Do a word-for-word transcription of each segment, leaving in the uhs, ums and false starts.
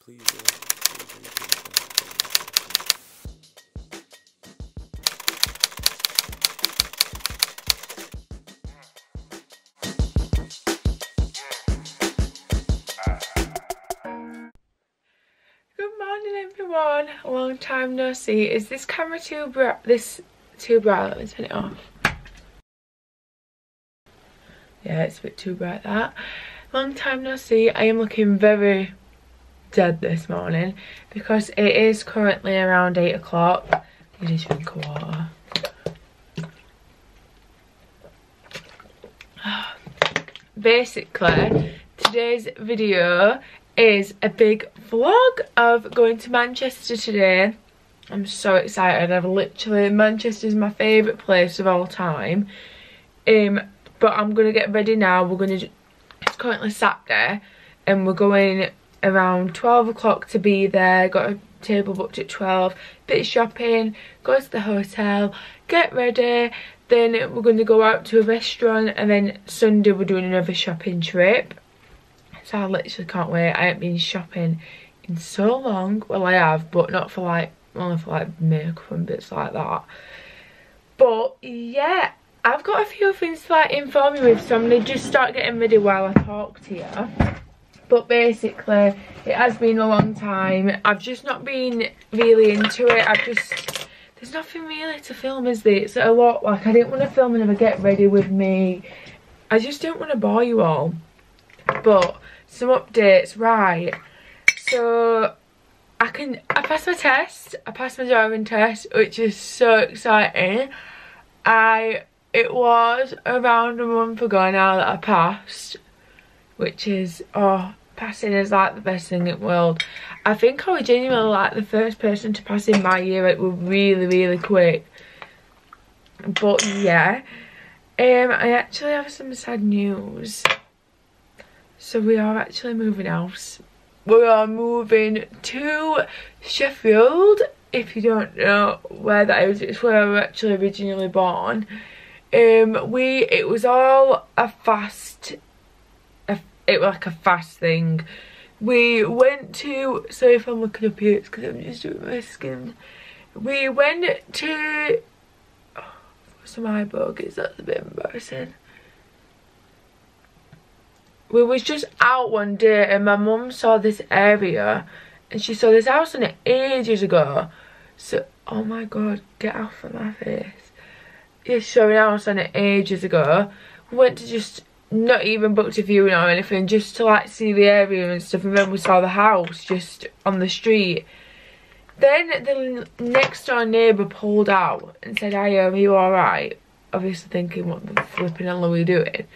please uh, please Good morning everyone, long time no see. Is this camera too bright? This too bright? Let me turn it off. Yeah, it's a bit too bright that. Long time no see. I am looking very dead this morning because it is currently around eight o'clock. You just drink of water. Basically, today's video is a big vlog of going to Manchester today. I'm so excited. I've literally, Manchester's my favourite place of all time. Um, but I'm gonna get ready now. We're gonna, it's currently Saturday, and we're going around twelve o'clock to be there. Got a table booked at twelve. Bit of shopping, go to the hotel, get ready. Then we're gonna go out to a restaurant, and then Sunday we're doing another shopping trip. So I literally can't wait. I haven't been shopping in so long. Well, I have, but not for like, only for like makeup and bits like that. But yeah, I've got a few things to like inform you with, so I'm gonna just start getting ready while I talk to you. But basically, it has been a long time. I've just not been really into it. I've just, there's nothing really to film, is there? It's a lot, like I didn't want to film another get ready with me. I just don't want to bore you all. But some updates, right? So I can, I passed my test. I passed my driving test, which is so exciting. I, it was around a month ago now that I passed, which is, oh, passing is like the best thing in the world. I think I was genuinely like the first person to pass in my year. It was really, really quick. But yeah, um, I actually have some sad news. So we are actually moving house. We are moving to Sheffield. If you don't know where that is, it's where I was actually originally born. Um, we, it was all a fast, a, it was like a fast thing. We went to, so if I'm looking up here, it's because I'm just doing my skin. We went to, oh, some eye bogies, that's a bit embarrassing. We was just out one day and my mum saw this area and she saw this house on it ages ago. So, oh my god, get off of my face. Yeah, she saw an house on it ages ago. We went to just, not even booked a viewing or anything, just to like see the area and stuff, and then we saw the house just on the street. Then the next door neighbour pulled out and said, "Hi, are you alright?" Obviously thinking, what the flipping hell are we doing?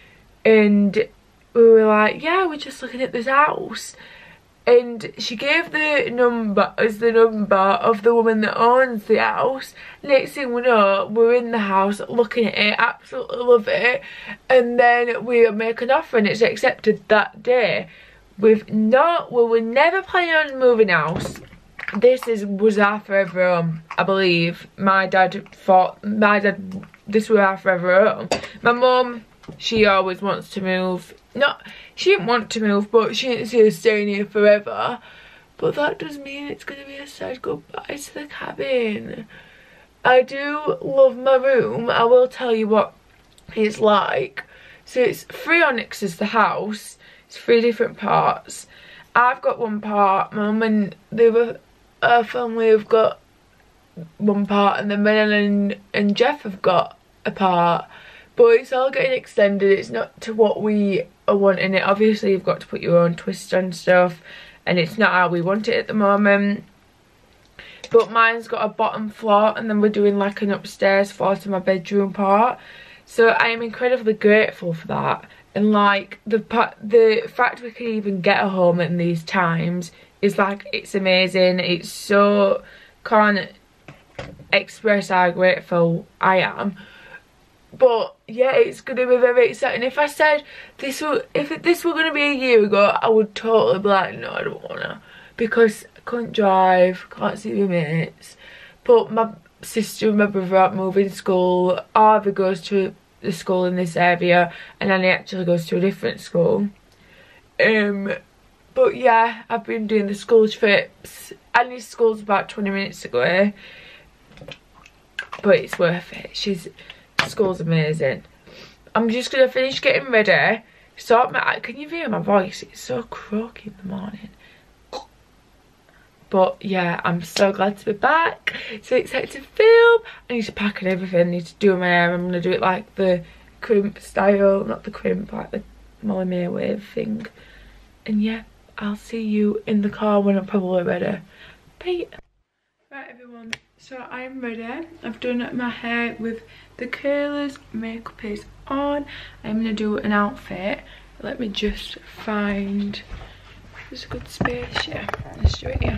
And we were like, yeah, we're just looking at this house. And she gave the number as the number of the woman that owns the house. Next thing we know, we're in the house looking at it, absolutely love it. And then we make an offer and it's accepted that day. We've not, we were never planning on moving house. This is was our forever home, I believe. My dad thought, my dad, this was our forever home. My mum, she always wants to move. Not, she didn't want to move, but she didn't see us staying here forever. But that does mean it's going to be a sad goodbye to the cabin. I do love my room. I will tell you what it's like. So it's three onyx is the house. It's three different parts. I've got one part. Mum and the other uh, family have got one part, and then Ben and, and Jeff have got a part. But it's all getting extended. It's not to what we are wanting it. Obviously, you've got to put your own twist on stuff, and it's not how we want it at the moment. But mine's got a bottom floor, and then we're doing like an upstairs floor to my bedroom part. So I am incredibly grateful for that. And like the the fact we can even get a home in these times is like, it's amazing. It's so, can't express how grateful I am. But yeah, it's gonna be very exciting. If I said this were, if it, this were gonna be a year ago, I would totally be like, no, I don't wanna, because I couldn't drive, can't see my mates. But my sister and my brother are moving school. Harvey goes to the school in this area, and Annie actually goes to a different school. Um, But yeah, I've been doing the school trips. Annie's school's about twenty minutes away, but it's worth it. She's school's amazing. I'm just gonna finish getting ready. Sort my, can you hear my voice? It's so croaky in the morning. But yeah, I'm so glad to be back. So excited to film. I need to pack and everything. I need to do my hair. I'm gonna do it like the crimp style, not the crimp, like the Molly May wave thing. And yeah, I'll see you in the car when I'm probably ready. Bye. Right everyone, so I'm ready. I've done my hair with the curlers, makeup is on. I'm gonna do an outfit. Let me just find, there's a good space here. Let's do it here.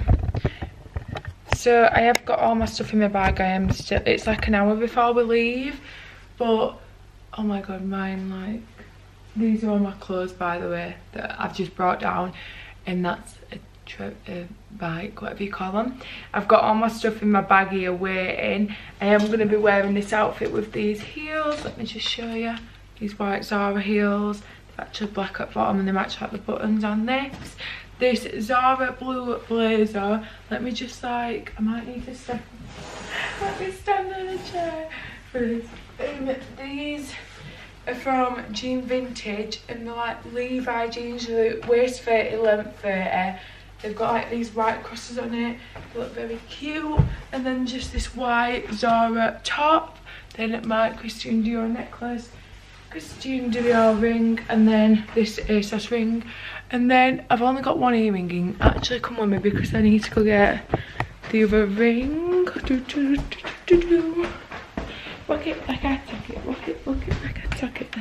So I have got all my stuff in my bag. I am still, it's like an hour before we leave, but oh my god, mine, like, these are all my clothes, by the way, that I've just brought down, and that's a trip, a bike, whatever you call them. I've got all my stuff in my bag here waiting. I am going to be wearing this outfit with these heels. Let me just show you. These white Zara heels. They're actually black at the bottom and they match like the buttons on this. This Zara blue blazer. Let me just like, I might need to stand, let me stand on a chair for this. Um, these are from Jean Vintage and they're like Levi jeans, the waist thirty, length thirty. They've got like these white crosses on it. They look very cute. And then just this white Zara top. Then my Christian Dior necklace, Christian Dior ring, and then this ASOS ring. And then I've only got one earring in. Actually come with me because I need to go get the other ring. Do, do, do, do, do. Look it like I took it. Look it, look it like I took it.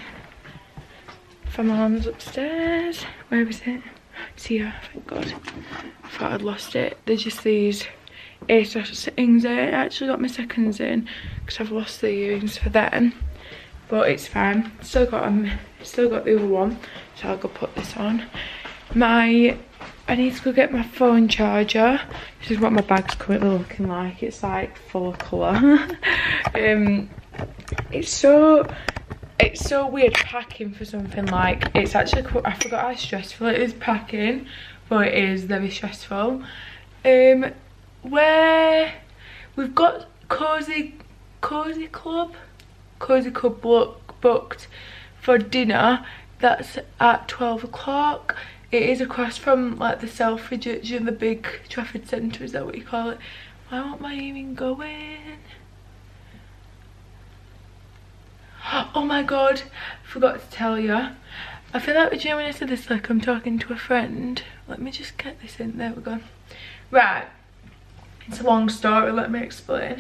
For my mum's upstairs. Where is it? It's here, thank god. I thought I'd lost it. They're just these ASOS things. I actually got my seconds in because I've lost the earrings for them. But it's fine. Still got um, still got the other one. So I'll go put this on. My I need to go get my phone charger. This is what my bag's currently looking like. It's like full of colour. um, it's so it's so weird packing for something like, it's actually quite, I forgot how stressful it is packing, but it is very stressful. Um, where we've got Cozy Cozy Club, Cozy Club book, booked for dinner. That's at twelve o'clock. It is across from like the Selfridges and the big Trafford Centre, is that what you call it? Why won't my earring go in? Oh my god, forgot to tell you. I feel like, you know when I said this, like I'm talking to a friend. Let me just get this in, there we go. Right, it's a long story, let me explain.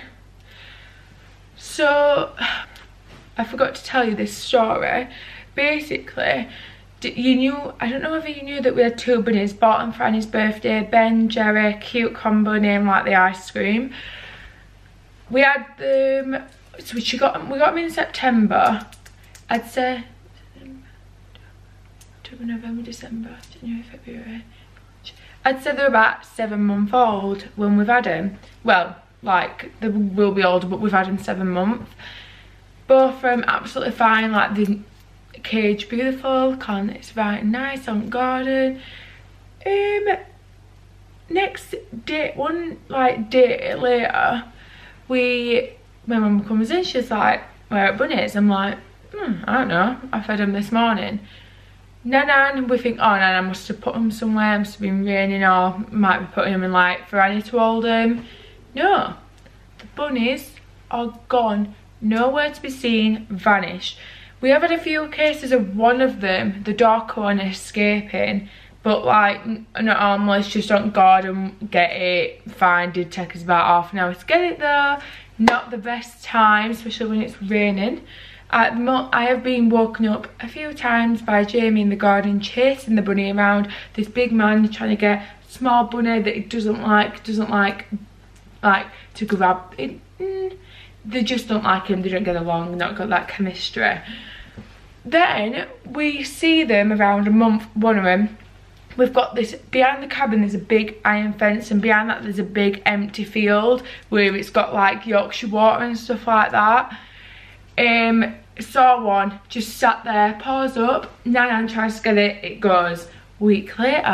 So, I forgot to tell you this story. Basically, you knew, I don't know whether you knew that we had two bunnies bought them for Annie's birthday. Ben, Jerry, cute combo name like the ice cream. We had them, so we got, we got them in September. I'd say October, November, December, January, February. I'd say they're about seven months old when we've had them. Well, like, they will be older, but we've had them seven months. Both of them absolutely fine, like the cage beautiful, con it's right nice on garden. Um next day, one like day later, we my mum comes in, she's like, where are bunnies? I'm like, hmm, I don't know, I fed them this morning. Nanan, we think, oh Nana must have put them somewhere, must have been raining, or might be putting them in like for Annie to hold them. No, the bunnies are gone, nowhere to be seen, vanished. We have had a few cases of one of them, the dark one, escaping, but like, not harmless, just on guard and get it, fine. Did take us about half an hour to get it there. Not the best time, especially when it's raining. At mo I have been woken up a few times by Jamie in the garden chasing the bunny around. This big man trying to get a small bunny that he doesn't like, doesn't like, like to grab it. Mm, they just don't like him, they don't get along, not got that chemistry. Then we see them around a month, one of them. We've got this, behind the cabin there's a big iron fence, and behind that there's a big empty field where it's got like Yorkshire water and stuff like that. Um, saw one, just sat there, paws up, Nanan tries to get it, it goes. Week later,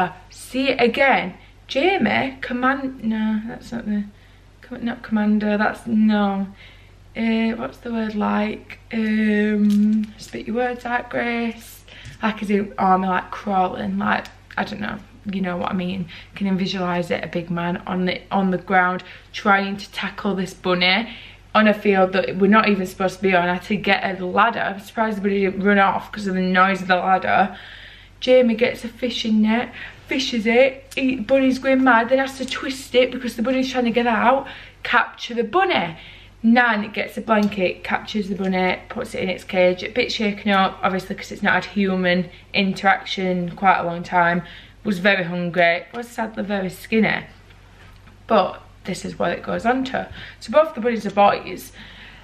see it again. Jamie, command, no, that's not the, not commander, that's, no. Uh, what's the word like? Um, spit your words out, Grace. Like his army like crawling, like, I don't know, you know what I mean. Can you visualise it? A big man on the on the ground trying to tackle this bunny on a field that we're not even supposed to be on. I had to get a ladder. I'm surprised the bunny didn't run off because of the noise of the ladder. Jamie gets a fishing net, fishes it, he, bunny's going mad, then has to twist it because the bunny's trying to get out, capture the bunny. Nan gets a blanket, captures the bunny, puts it in its cage, a bit shaken up, obviously because it's not had human interaction in quite a long time, was very hungry, was sadly very skinny, but this is what it goes on to. So both the bunnies are boys.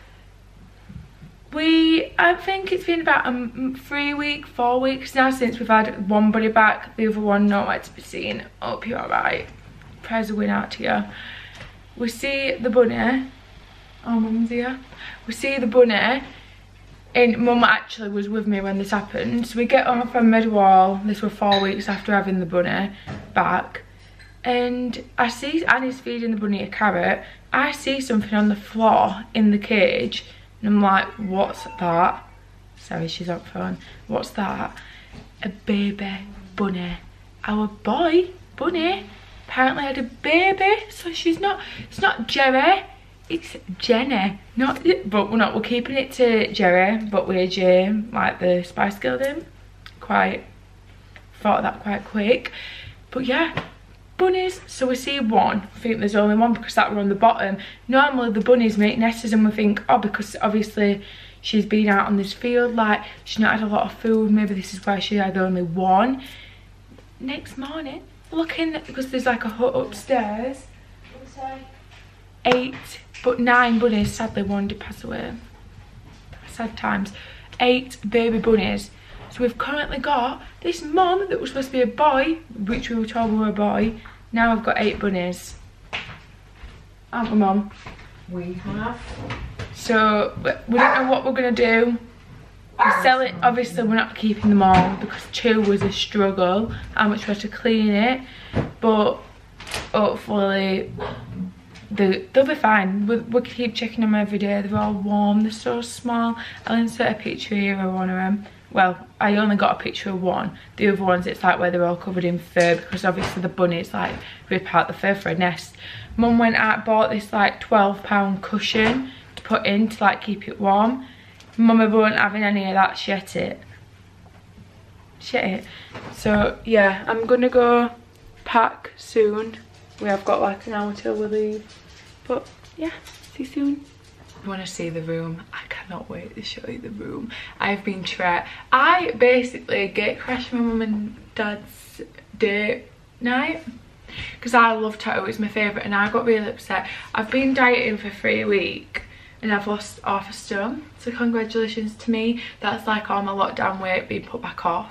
We, I think it's been about um, three weeks, four weeks now since we've had one bunny back, the other one nowhere to be seen. Hope you're alright. Prayers a win out to you. We see the bunny. Oh, mum's here. We see the bunny, and mum actually was with me when this happened. So we get home from Midwall. This was four weeks after having the bunny back. And I see Annie's feeding the bunny a carrot. I see something on the floor in the cage. And I'm like, what's that? Sorry, she's on the phone. What's that? A baby bunny. Our boy, bunny, apparently had a baby. So she's not, it's not Jerry. It's Jenny. Not, but we're not, we're keeping it to Jerry, but we're J, like the Spice Girl did. Quite, thought of that quite quick. But yeah, bunnies. So we see one. I think there's only one because that were on the bottom. Normally the bunnies make nests and we think, oh, because obviously she's been out on this field, like she's not had a lot of food, maybe this is why she had only one. Next morning, looking, because there's like a hut upstairs, eight, but nine bunnies. Sadly one did pass away. Sad times. Eight baby bunnies. So we've currently got this mum that was supposed to be a boy, which we were told we were a boy. Now I've got eight bunnies. Aren't we, mum? We have. So we don't know what we're gonna do. We're selling, obviously we're not keeping them all because two was a struggle, how much we had to clean it, but hopefully they, they'll be fine. We'll, we'll keep checking them every day. They're all warm, they're so small. I'll insert a picture here of one of them. Well, I only got a picture of one. The other ones, it's like where they're all covered in fur because obviously the bunnies like rip out the fur for a nest. Mum went out, bought this like twelve pound cushion to put in to like keep it warm. Mum wasn't having any of that, she ate it. She ate it. So yeah, I'm gonna go pack soon. We have got like an hour till we leave. But yeah, see you soon. You want to see the room? I cannot wait to show you the room. I've been trying. I basically gate crashed my mum and dad's date night because I love tattoo. It's my favourite, and I got really upset. I've been dieting for three weeks and I've lost half a stone. So congratulations to me. That's like all my lockdown weight being put back off.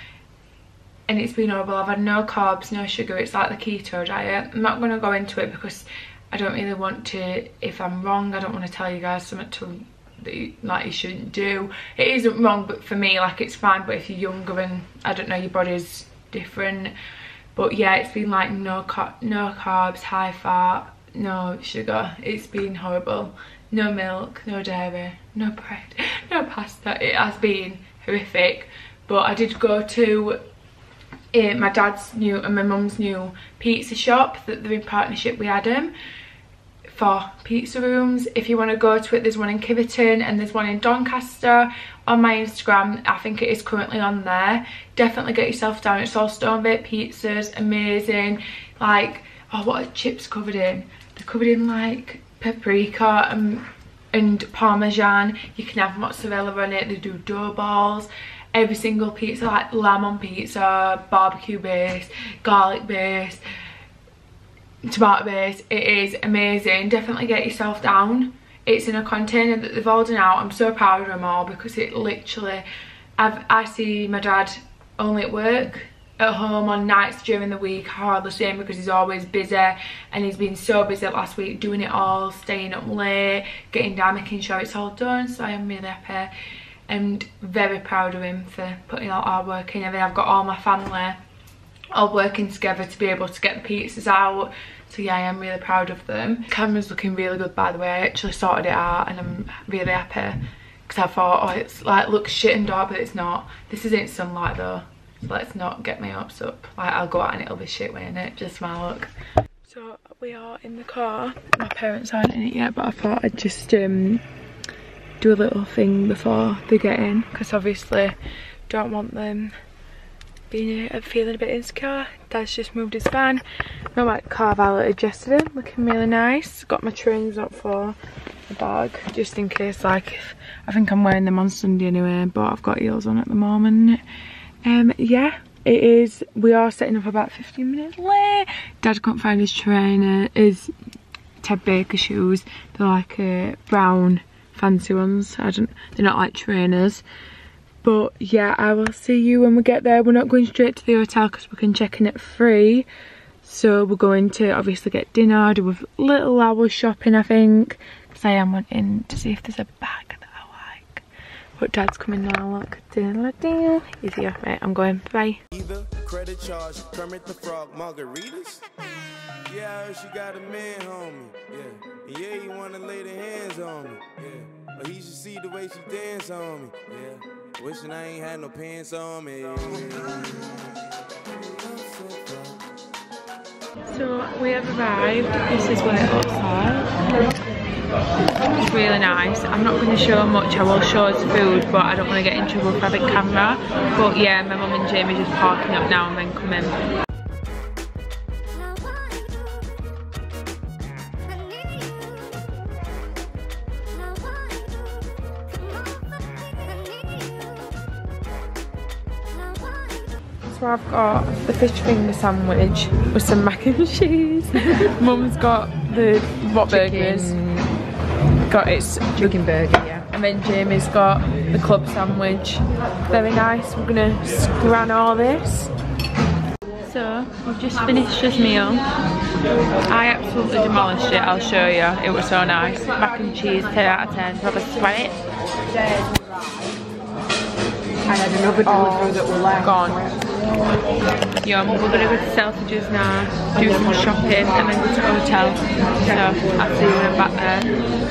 And it's been horrible. I've had no carbs, no sugar. It's like the keto diet. I'm not going to go into it because I don't really want to, if I'm wrong, I don't want to tell you guys something to, that you, like you shouldn't do. It isn't wrong, but for me, like it's fine, but if you're younger and, I don't know, your body's different. But yeah, it's been like no, car no carbs, high fat, no sugar. It's been horrible. No milk, no dairy, no bread, no pasta. It has been horrific. But I did go to uh, my dad's new and my mum's new pizza shop that they're in partnership with Adam for pizza rooms. If you want to go to it, there's one in Kiverton and there's one in Doncaster. On my Instagram, I think it is currently on there. Definitely get yourself down. It's all stone baked pizzas, amazing. Like, oh, what are chips covered in? They're covered in like paprika and, and parmesan. You can have mozzarella on it. They do dough balls. Every single pizza, like lamb on pizza, barbecue base, garlic base, tomato base. It is amazing. Definitely get yourself down. It's in a container that they've all done out. I'm so proud of them all because it literally, I've, I see my dad only at work. At home on nights during the week, hardly the same because he's always busy, and he's been so busy last week doing it all, staying up late, getting down, making sure it's all done. So I am really happy and very proud of him for putting all our work in. And then I've got all my family all working together to be able to get the pizzas out. So yeah, I am really proud of them. Camera's looking really good, by the way. I actually sorted it out and I'm really happy because I thought, oh, it's like looks shit and dark, but it's not. This isn't sunlight though, so let's not get my hopes up. Like, I'll go out and it'll be shit, won't it? Just my look. So we are in the car. My parents aren't in it yet, but I thought I'd just um do a little thing before they get in, because obviously don't want them being uh, feeling a bit insecure. Dad's just moved his van. My like car valeted yesterday, looking really nice. Got my trains up for the bag, just in case, like, if, I think I'm wearing them on Sunday anyway, but I've got heels on at the moment. Um, yeah, it is, we are setting up about fifteen minutes late. Dad couldn't find his trainer, his Ted Baker shoes. They're like uh, brown fancy ones. I don't, they're not like trainers. But yeah, I will see you when we get there. We're not going straight to the hotel because we can check in at three. So we're going to obviously get dinner, do a little hour shopping, I think. Because I am wanting to see if there's a bag that I like. But Dad's coming now, look. Easy off, mate. I'm going. Bye. Either credit charge, Kermit the Frog, margaritas. Yeah, I heard she got a man, homie. Yeah, and yeah, you wanna lay the hands on me. Yeah, but he should see the way she dance on me. Yeah, wishing I ain't had no pants on me. So we have arrived. This is what it looks like. It's really nice. I'm not going to show much. I will show us food, but I don't want to get in trouble for having camera. But yeah, my mum and Jamie just parking up now and then come in. So I've got the fish finger sandwich with some mac and cheese. Mum's got the what burgers? Got its chicken burger, yeah. And then Jamie's got the club sandwich. Very nice. We're gonna scran all this. So we've just finished this meal. I absolutely demolished it. I'll show you. It was so nice. Mac and cheese, ten out of ten. Probably sweat it. I had another delivery that were left. Gone. Yeah, we're gonna go to Selfridges now, do some shopping, and then go to the hotel. So I'll see you when I'm back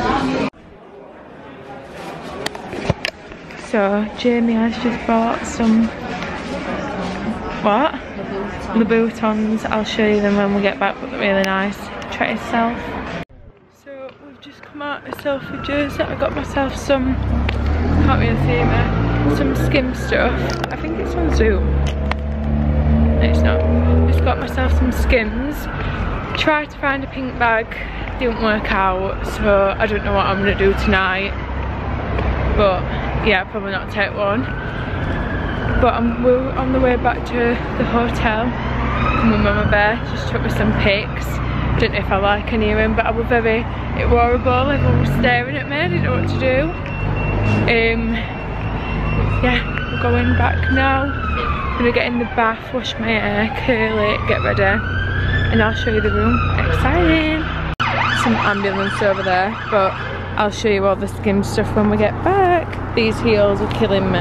there. So Jamie has just bought some what? Louboutins. I'll show you them when we get back, but they're really nice. Try it yourself. So we've just come out of Selfridges. I got myself some, can't really see me, some skim stuff. I think it's on Zoom. No, it's not. Just got myself some Skims. Tried to find a pink bag, didn't work out, so I don't know what I'm gonna do tonight. But yeah, probably not take one. But I'm, we're on the way back to the hotel. My mama bear just took me some pics. Don't know if I like any of them, but I was very, it was horrible. Everyone was staring at me, I didn't know what to do. Um, yeah, we're going back now. Gonna get in the bath, wash my hair, curl it, get ready, and I'll show you the room. Exciting! Some ambulance over there, but I'll show you all the skim stuff when we get back. These heels are killing me.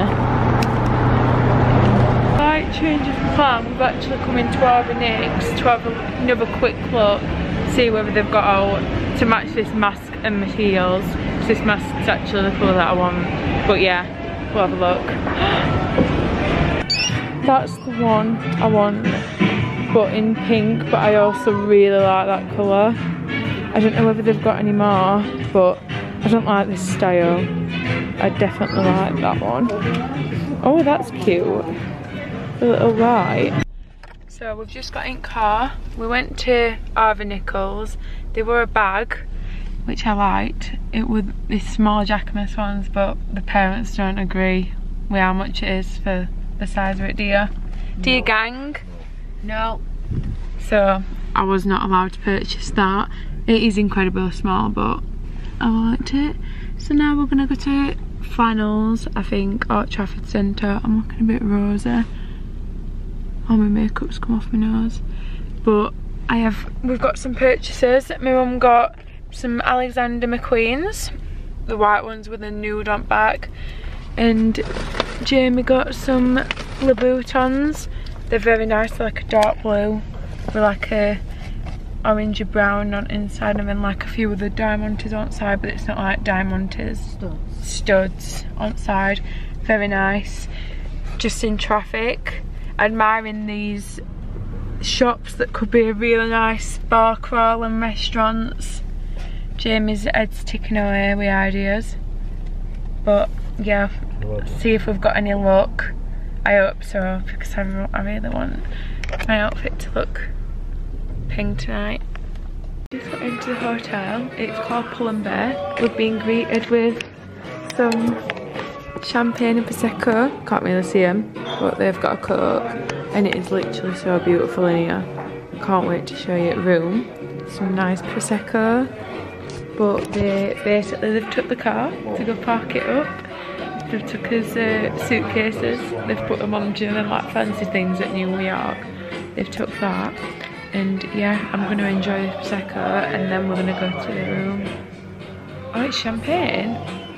Slight change of plan. We've actually come into Arvinix to have another quick look, see whether they've got out to match this mask and my heels. This mask's actually the colour that I want, but yeah, we'll have a look. That's the one I want, but in pink, but I also really like that colour. I don't know whether they've got any more, but I don't like this style. I definitely like that one. Oh, that's cute. The little white. So we've just got in car. We went to Harvey Nichols. They were a bag, which I liked. It was these small Jacquemus ones, but the parents don't agree with how much it is for the size of it, do you? Do you gang? No. So I was not allowed to purchase that. It is incredibly small, but I liked it. So now we're gonna go to Flannels, I think, or Trafford Centre. I'm looking a bit rosy. All my makeup's come off my nose. But I have, we've got some purchases. My mum got some Alexander McQueen's, the white ones with a nude on back. And Jamie got some Louboutins. They're very nice. They're like a dark blue with like a orangey brown on inside, and then like a few of the diamantes on side, but it's not like diamantes. Studs. Studs on side. Very nice. Just in traffic, admiring these shops that could be a really nice bar crawl and restaurants. Jamie's head's ticking away with ideas, but yeah, see if we've got any luck. I hope so, because I, I really want my outfit to look pink tonight. Just got into the hotel. It's called Pull and Bear. We've been greeted with some champagne and prosecco. Can't really see them, but they've got a coke, and it is literally so beautiful in here. Can't wait to show you the room. Some nice prosecco, but they basically they've took the car to go park it up. They've took us uh, suitcases. They've put them on doing like fancy things at New York. They've took that, and yeah, I'm going to enjoy the prosecco, and then we're going to go to the room. Oh, it's champagne.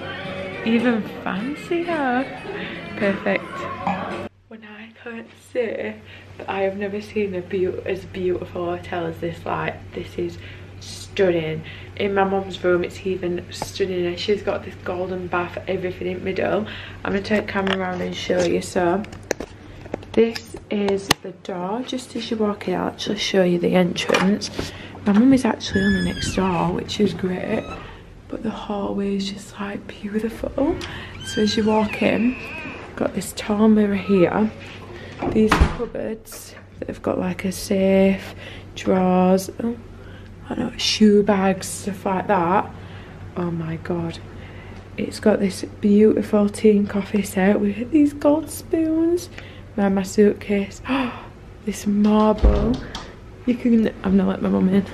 Even fancier. Perfect. When I can't say that I have never seen a be as beautiful hotel as this, like, this is stunning. In my mum's room it's even stunning. She's got this golden bath, everything in the middle. I'm going to turn the camera around and show you. So this is the door. Just as you walk in, I'll actually show you the entrance. My mum is actually on the next door, which is great. But the hallway is just like beautiful. So as you walk in, got this tall mirror here. These cupboards that have got like a safe, drawers, oh, I don't know, shoe bags, stuff like that. Oh my god. It's got this beautiful tea and coffee set with these gold spoons. And my suitcase. Oh, this marble. You can, I've not let my mum in.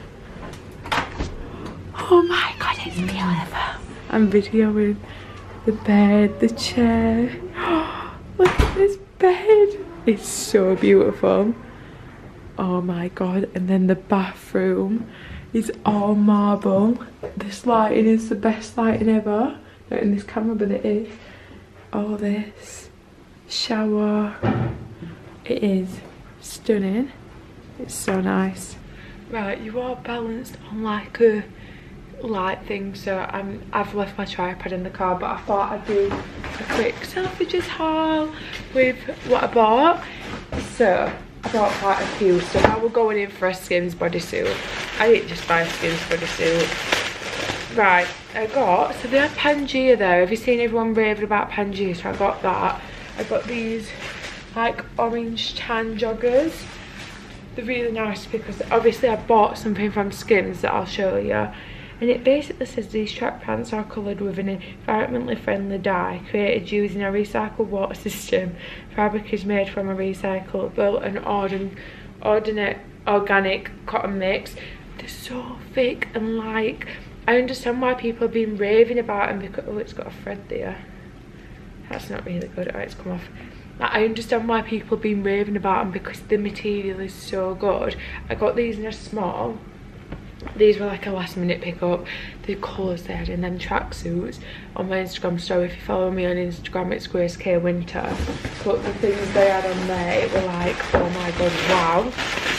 Oh my god, it's beautiful. I'm videoing the bed, the chair. Oh, look at this bed. It's so beautiful. Oh my god. And then the bathroom is all marble. This lighting is the best lighting ever. Not in this camera, but it is. All this. Shower. It is stunning. It's so nice. Right, you are balanced on like a light thing, so I'm, I've left my tripod in the car, but I thought I'd do a quick selfie haul with what I bought. So I bought quite a few stuff. I was going in for a Skims bodysuit. I didn't just buy a Skims bodysuit. Right, I got, so they had Pangea there. Have you seen everyone raving about Pangea? So I got that. I got these like orange tan joggers. They're really nice because obviously I bought something from Skims that I'll show you. And it basically says these track pants are coloured with an environmentally friendly dye created using a recycled water system. Fabric is made from a recyclable and ordin ordinate organic cotton mix. They're so thick and light. I understand why people have been raving about them because, oh, it's got a thread there. That's not really good. Oh, it's come off. I understand why people have been raving about them because the material is so good. I got these in a small. These were like a last minute pickup. The colours they had in them tracksuits on my Instagram story. If you follow me on Instagram, it's Grace K Winter. But the things they had on there were like, oh my god, wow.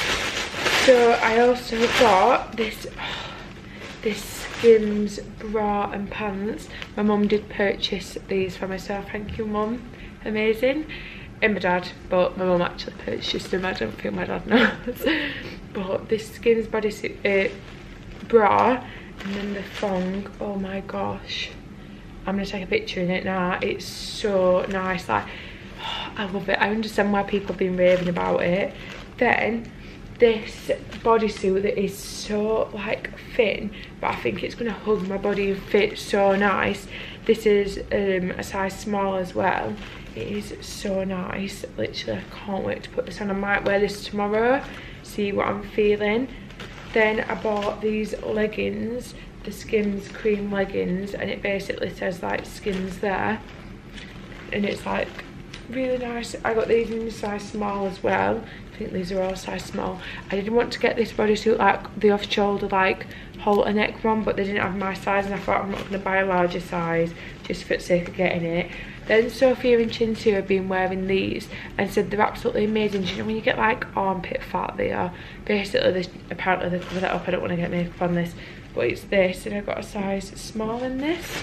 So I also got this, oh, this Skims bra and pants. My mum did purchase these for myself. Thank you, mum. Amazing. And my dad, but my mum actually purchased them. I don't think my dad knows. But this Skims bodysuit uh, bra, and then the thong, oh my gosh, I'm gonna take a picture in it now. It's so nice. Like, oh, I love it. I understand why people have been raving about it. Then this bodysuit that is so like thin, but I think it's gonna hug my body and fit so nice. This is um, a size small as well. It is so nice. Literally, I can't wait to put this on. I might wear this tomorrow, see what I'm feeling. Then I bought these leggings, the Skims cream leggings, and it basically says like Skims there, and it's like really nice. I got these in size small as well. I think these are all size small. I didn't want to get this bodysuit like the off-shoulder like halter neck one, but they didn't have my size, and I thought I'm not going to buy a larger size just for the sake of getting it. Then Sophia and Chinsu have been wearing these and said they're absolutely amazing. Do you know when you get like armpit fat, they are basically this, apparently they cover that up. I don't want to get makeup on this, but it's this, and I got a size small in this,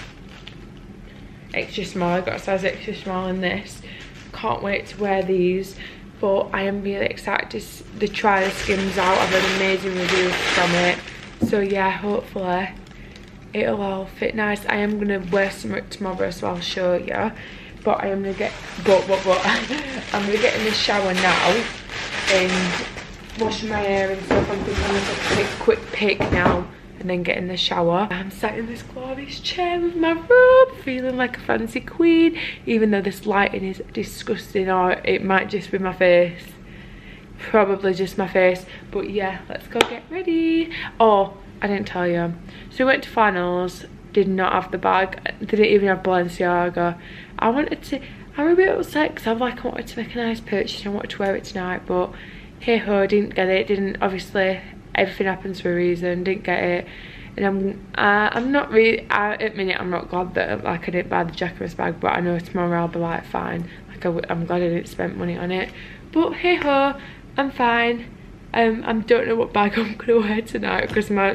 extra small. I got a size extra small in this. Can't wait to wear these, but I am really excited to, to try the Skims out. I've had amazing reviews from it, so yeah, hopefully it'll all fit nice. I am gonna wear some tomorrow, so I'll show you. But I am gonna get, but but but I'm gonna get in the shower now and wash my hair and stuff. I'm thinking I'm gonna take a quick pic now and then get in the shower. I'm sat in this glorious chair with my robe, feeling like a fancy queen, even though this lighting is disgusting, or it might just be my face. Probably just my face, but yeah, let's go get ready. Oh, I didn't tell you. So we went to finals, did not have the bag, didn't even have Balenciaga. I wanted to, I'm a bit upset because I've like wanted to make a nice purchase and I wanted to wear it tonight, but hey ho, didn't get it, didn't, obviously everything happens for a reason, didn't get it. And I'm, uh, I'm not really, I admit I'm not glad that like I didn't buy the Jacquemus bag, but I know tomorrow I'll be like fine. Like I w I'm glad I didn't spend money on it, but hey ho, I'm fine. Um, I don't know what bag I'm gonna wear tonight because my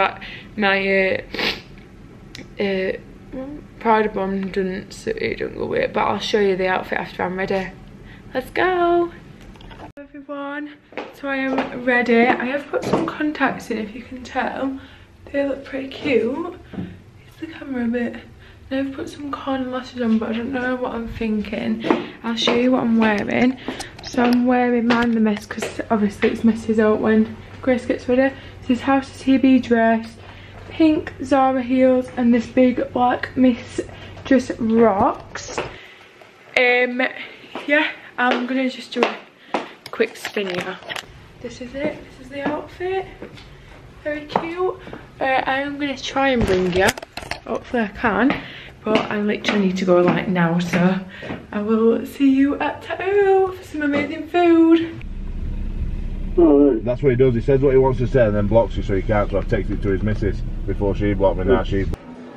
my uh, uh, Prada bomb doesn't suit it, don't go with it. But I'll show you the outfit after I'm ready. Let's go. Hello everyone, so I am ready. I have put some contacts in, if you can tell. They look pretty cute. Is the camera a bit? I've put some corner lashes on, but I don't know what I'm thinking. I'll show you what I'm wearing. So I'm wearing Mind the Mess because obviously it's messes out when Grace gets ready. This is House of T B dress, pink Zara heels, and this big black Miss Just Rocks. Um, yeah, I'm gonna just do a quick spin here. This is it. This is the outfit. Very cute. Uh, I am gonna try and bring you. Hopefully I can, but I literally need to go like now, so I will see you at Tattoo for some amazing food. That's what he does, he says what he wants to say and then blocks you so he can't, so I've texted it to his missus before she blocked me. Now she's...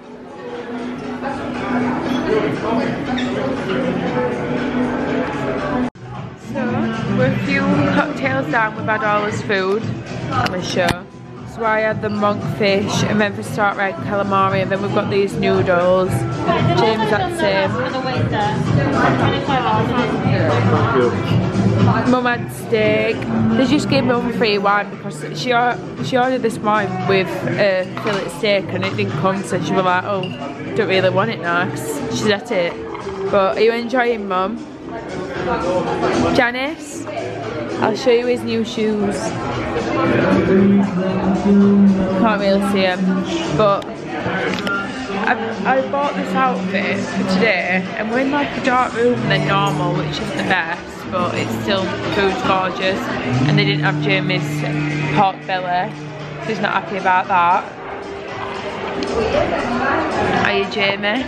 So, we're a few cocktails down, we've had all this food. I'm gonna show. So I had the monkfish and then for start red calamari, and then we've got these noodles. James had the same. Mum had steak. They just gave Mum free wine because she she ordered this wine with a uh, fillet steak and it didn't come, so she was like, oh, don't really want it now. She's at it. But are you enjoying, Mum? Janice, I'll show you his new shoes. Can't really see him, but I, I bought this outfit for today, and we're in like a dark room than normal, which isn't the best, but it's still, food's gorgeous, and they didn't have Jamie's pork belly, so he's not happy about that. Are you, Jamie?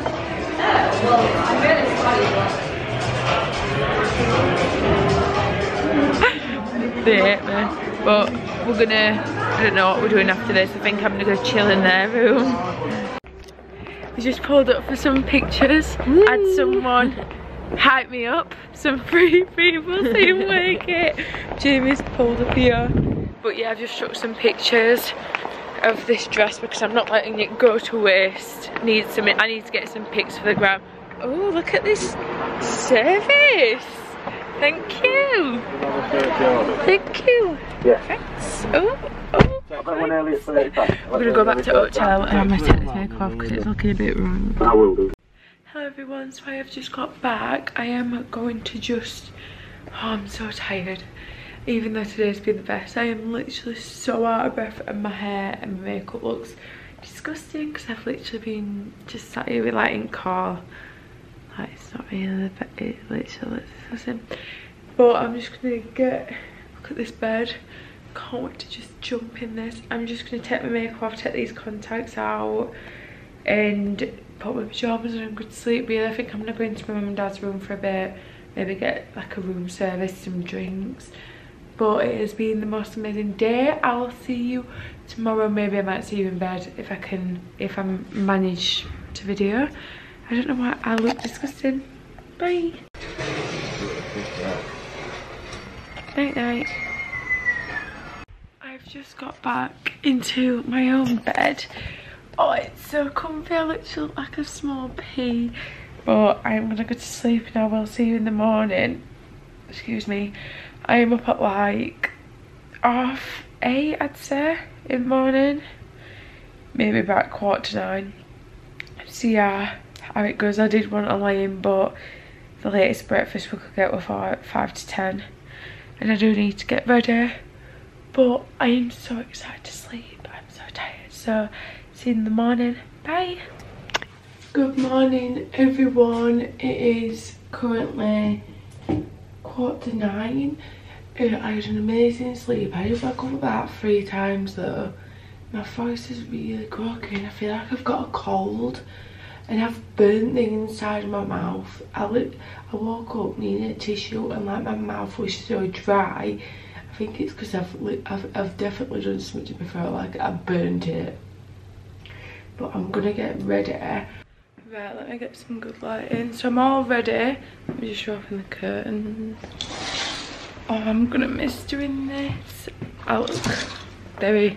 They hate me, but we're gonna, I don't know what we're doing after this. I think I'm gonna go chill in their room. We just pulled up for some pictures. Woo. Had someone hype me up, some free people seem like it. Jamie's pulled up here, but yeah, I've just took some pictures of this dress because I'm not letting it go to waste. Need some, I need to get some pics for the gram. Oh, look at this service. Thank you. Thank you. Yeah. Thanks. Oh, oh. We're gonna go back to hotel and I'm gonna take this makeup off because it's looking a bit wrong. I will do. Hello everyone, so I have just got back. I am going to just, oh, I'm so tired. Even though today's been the best, I am literally so out of breath and my hair and my makeup looks disgusting because I've literally been just sat here with like ink car. Like, it's not really, but it literally looks disgusting. But I'm just gonna get, look at this bed. Can't wait to just jump in this. I'm just gonna take my makeup off, take these contacts out, and put my pyjamas on and go to sleep. Really, I think I'm gonna go into my mum and dad's room for a bit, maybe get like a room service, some drinks. But it has been the most amazing day. I'll see you tomorrow. Maybe I might see you in bed if I can, if I manage to video. I don't know why I look disgusting. Bye. Night night. I've just got back into my own bed. Oh, it's so comfy. I literally look like a small pea. But I'm gonna go to sleep now. We'll see you in the morning. Excuse me. I am up at like half eight, I'd say, in the morning. Maybe about quarter to nine. See how, how it goes. I did want to lie in, but the latest breakfast we could get was five, five to ten. And I do need to get ready. But I am so excited to sleep. I'm so tired. So, see you in the morning. Bye. Good morning, everyone. It is currently quarter to nine. Uh, I had an amazing sleep. I did wake up about three times though. My voice is really croaky and I feel like I've got a cold. And I've burnt the inside of my mouth. I, lit I woke up needing a tissue and like my mouth was so dry. I think it's because I've, I've, I've definitely done something before, like I burnt it. But I'm gonna get ready. Right, let me get some good lighting. So I'm all ready. Let me just open the curtains. Oh, I'm gonna miss doing this. Oh, look. Very.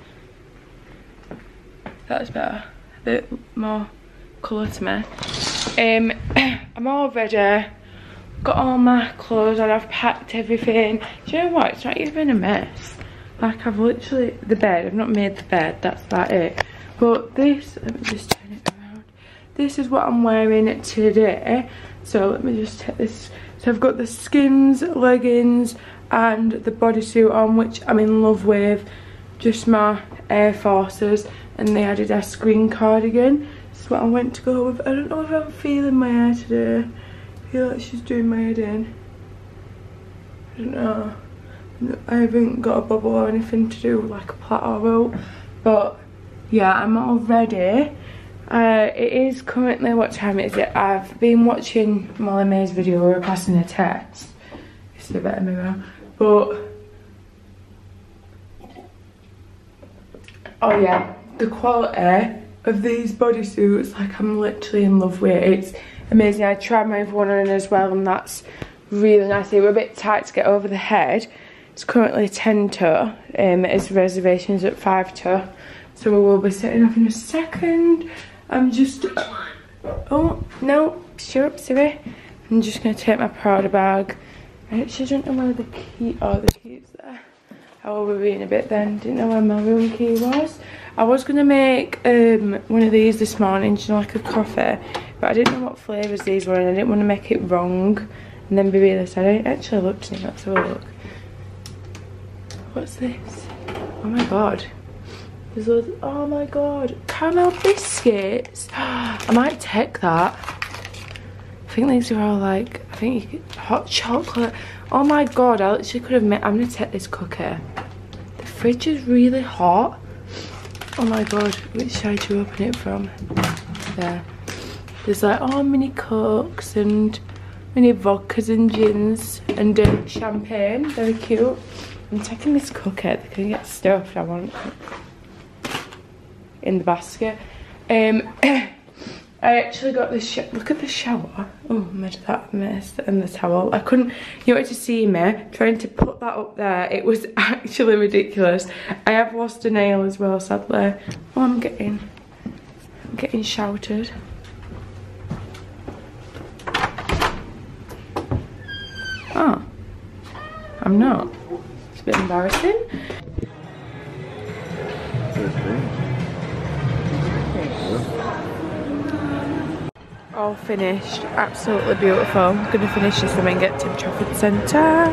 That's better. A bit more colour to me. Um, I'm all ready. Got all my clothes on. I've packed everything. Do you know what? It's not even a mess. Like I've literally the bed. I've not made the bed. That's about it. But this. Let me just turn it around. This is what I'm wearing today. So let me just take this. So I've got the Skims leggings and the bodysuit on, which I'm in love with. Just my Air Forces and the Adidas green cardigan. This is what I went to go with. I don't know if I'm feeling my hair today. I feel like she's doing my head in. I don't know. I haven't got a bubble or anything to do, like a plait or rope. But yeah, I'm all ready. Uh, it is currently, what time is it? I've been watching Molly May's video where we're passing a test. It's a better mirror. But oh yeah, the quality of these bodysuits, like I'm literally in love with it. It's amazing. I tried my other one on as well and that's really nice. They were a bit tight to get over the head. It's currently ten to, um, it's reservations at five to. So we will be setting off in a second. I'm just, oh no, shut up Siri. I'm just going to take my Prada bag. I actually don't know where the key, oh the key's there. I will be in a bit then, didn't know where my room key was. I was going to make um, one of these this morning, you know, like a coffee. But I didn't know what flavours these were and I didn't want to make it wrong. And then be really sad. I actually looked in it, let's have a look. What's this? Oh my god. There's loads, oh my god. Caramel biscuits. I might take that. I think these are all like, I think you could, hot chocolate. Oh my god, I literally could have made, I'm gonna take this cookie. The fridge is really hot. Oh my god, which side do you open it from? There. There's like, oh, mini cokes and mini vodkas and gins and uh, champagne. Very cute. I'm taking this cookie. They can get stuffed. I want in the basket. Um, I actually got this. Sh look at the shower. Oh, I made that mess and the towel. I couldn't. You wanted to see me trying to put that up there. It was actually ridiculous. I have lost a nail as well, sadly. Oh, I'm getting. I'm getting shouted. Oh, I'm not. It's a bit embarrassing. All finished, absolutely beautiful. I'm gonna finish this and then get to Trafford Centre.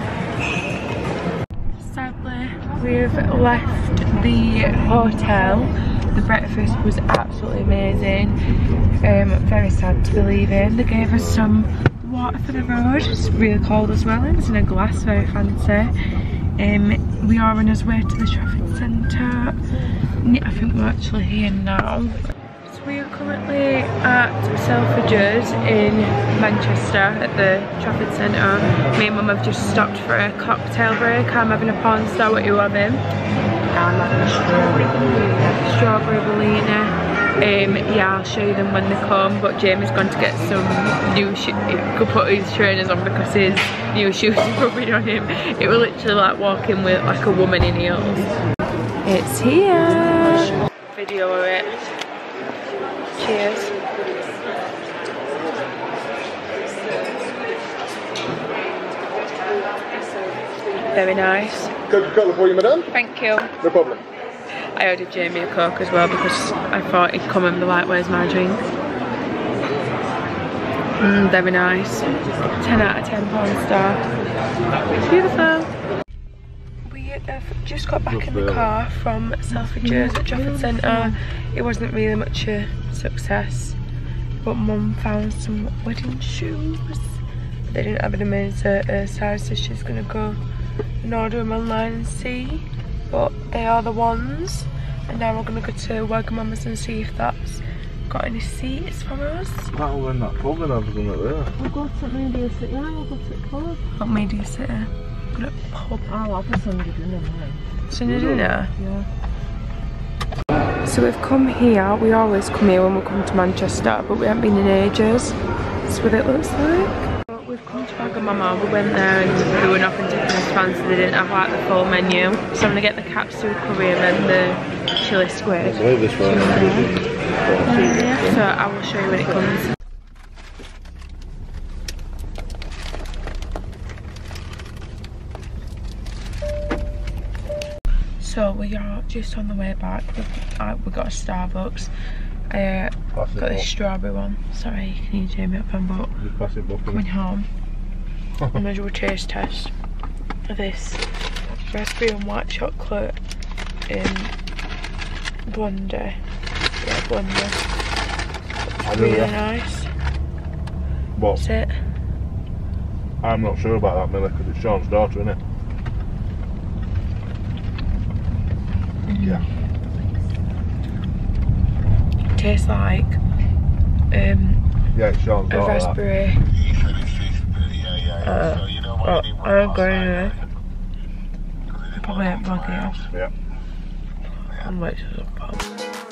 Sadly, we've left the hotel. The breakfast was absolutely amazing. Um, very sad to be leaving. They gave us some water for the road. It's really cold as well. It's in a glass, very fancy. Um, we are on our way to the Trafford Centre. I think we're actually here now. So we are currently at Selfridges in Manchester at the Trafford Centre. Me and Mum have just stopped for a cocktail break. I'm having a porn star. What are you having? I'm having a strawberry Bellini. Strawberry Bellini. Um, yeah, I'll show you them when they come, but Jamie's gone to get some new shoes. He could put his trainers on because his new shoes are rubbing on him. It was literally like walking with like a woman in heels. It's here. Video of it. Cheers. Very nice. Coca-Cola for you, madam? Thank you. No problem. I ordered Jamie a Coke as well because I thought he'd come and be like, where's my drink? Mmm, very nice. ten out of ten pound star. Beautiful. We have just got back in the car from Selfridges at Trafford Centre. It wasn't really much a success, but Mum found some wedding shoes. They didn't have them in a size, so she's gonna go and order them online and see. But they are the ones. And now we're gonna go to Wagamama's and see if that's got any seats for us. That'll win that pub and everything up there. We'll go to Media City, yeah, we'll go to the pub. Not Media City. Go to pub. I'll have a Sunday dinner, right? Sunday dinner? Yeah. So we've come here. We always come here when we come to Manchester, but we haven't been in ages. That's what it looks like. We've come to Wagamama, we went there and there were nothing taking us fancy, they didn't have like the full menu. So I'm going to get the capsule curry and then the chilli squid. I this one. Yeah, so I will show you when it comes. So we are just on the way back, we've, uh, we got a Starbucks. I uh, got this strawberry one. Sorry, you can hear Jamie up on boat. Coming home. I'm gonna do a taste test of this raspberry and white chocolate in blender. Yeah, blender. Really nice. What? That's it. I'm not sure about that, Millie, because it's Sean's daughter, isn't it? Mm. Yeah. Tastes like um Yeah, it's Sean's a daughter. raspberry. Uh, oh, I don't go anywhere. Probably at Maggie. Yeah. I'm waiting for the pub.